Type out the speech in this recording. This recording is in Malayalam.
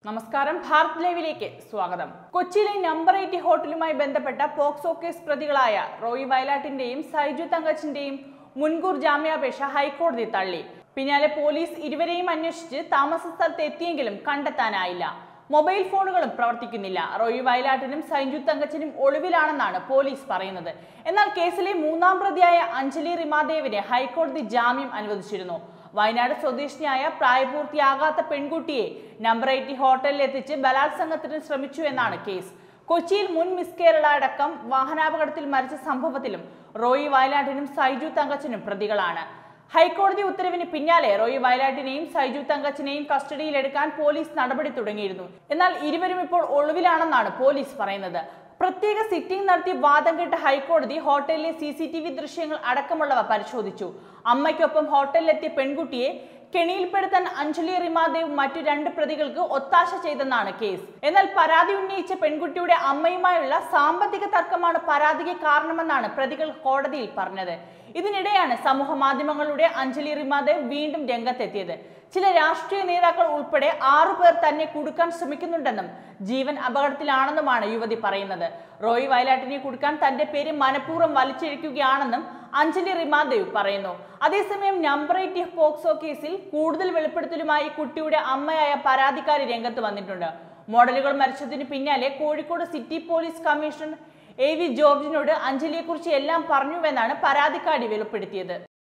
നമസ്കാരം, ഭാരത് ലൈവിലേക്ക് സ്വാഗതം. കൊച്ചിയിലെ നമ്പർ 80 ഹോട്ടലുമായി ബന്ധപ്പെട്ട പോക്സോ കേസ് പ്രതികളായ റോയി വയലാട്ടിന്റെയും സൈജു തങ്കച്ചിന്റെയും മുൻകൂർ ജാമ്യാപേക്ഷ ഹൈക്കോടതി തള്ളി. പിന്നാലെ പോലീസ് ഇരുവരെയും അന്വേഷിച്ച് താമസ സ്ഥലത്ത് എത്തിയെങ്കിലും കണ്ടെത്താനായില്ല. മൊബൈൽ ഫോണുകളും പ്രവർത്തിക്കുന്നില്ല. റോയി വയലാട്ടിനും സൈജു തങ്കച്ചിനും ഒളിവിലാണെന്നാണ് പോലീസ് പറയുന്നത്. എന്നാൽ കേസിലെ മൂന്നാം പ്രതിയായ അഞ്ജലി റിമാദേവിനെ ഹൈക്കോടതി ജാമ്യം അനുവദിച്ചിരുന്നു. വയനാട് സ്വദേശിനിയായ പ്രായപൂർത്തിയാകാത്ത പെൺകുട്ടിയെ നമ്പർ 80 ഹോട്ടലിൽ എത്തിച്ച് ബലാത്സംഗത്തിന് ശ്രമിച്ചു എന്നാണ് കേസ്. കൊച്ചിയിൽ മുൻ മിസ് കേരള അടക്കം വാഹനാപകടത്തിൽ മരിച്ച സംഭവത്തിലും റോയി വയലാട്ടിനും സൈജു തങ്കച്ചനും പ്രതികളാണ്. ഹൈക്കോടതി ഉത്തരവിന് പിന്നാലെ റോയി വയലാട്ടിനെയും സൈജു തങ്കച്ചിനെയും കസ്റ്റഡിയിലെടുക്കാൻ പോലീസ് നടപടി തുടങ്ങിയിരുന്നു. എന്നാൽ ഇരുവരും ഇപ്പോൾ ഒളിവിലാണെന്നാണ് പോലീസ് പറയുന്നത്. പ്രത്യേക സിറ്റിംഗ് നടത്തി വാദം കേട്ട ഹൈക്കോടതി ഹോട്ടലിലെ CCTV ദൃശ്യങ്ങൾ അടക്കമുള്ളവ പരിശോധിച്ചു. അമ്മയ്ക്കൊപ്പം ഹോട്ടലിലെത്തിയ പെൺകുട്ടിയെ കെണിയിൽപ്പെടുത്താൻ അഞ്ജലി റിമാദേവ് മറ്റു 2 പ്രതികൾക്ക് ഒത്താശ ചെയ്തെന്നാണ് കേസ്. എന്നാൽ പരാതി ഉന്നയിച്ച പെൺകുട്ടിയുടെ അമ്മയുമായുള്ള സാമ്പത്തിക തർക്കമാണ് പരാതിക്ക് കാരണമെന്നാണ് പ്രതികൾ കോടതിയിൽ പറഞ്ഞത്. ഇതിനിടെയാണ് സമൂഹ മാധ്യമങ്ങളുടെ അഞ്ജലി റിമാദേവ് വീണ്ടും രംഗത്തെത്തിയത്. ചില രാഷ്ട്രീയ നേതാക്കൾ ഉൾപ്പെടെ 6 പേർ തന്നെ കുടുക്കാൻ ശ്രമിക്കുന്നുണ്ടെന്നും ജീവൻ അപകടത്തിലാണെന്നുമാണ് യുവതി പറയുന്നത്. റോയി വയലാട്ടിനെ കുടുക്കാൻ തന്റെ പേര് മനഃപൂർവ്വം വലിച്ചിഴക്കുകയാണെന്നും അഞ്ജലി റിമാദേവ് പറയുന്നു. അതേസമയം നമ്പർ 80 പോക്സോ കേസിൽ കൂടുതൽ വെളിപ്പെടുത്തലുമായി കുട്ടിയുടെ അമ്മയായ പരാതിക്കാരി രംഗത്ത് വന്നിട്ടുണ്ട്. മോഡലുകൾ മരിച്ചതിന് പിന്നാലെ Kozhikode city police commissioner AV ജോർജിനോട് അഞ്ജലിയെക്കുറിച്ച് എല്ലാം പറഞ്ഞുവെന്നാണ് പരാതിക്കാരി വെളിപ്പെടുത്തിയത്.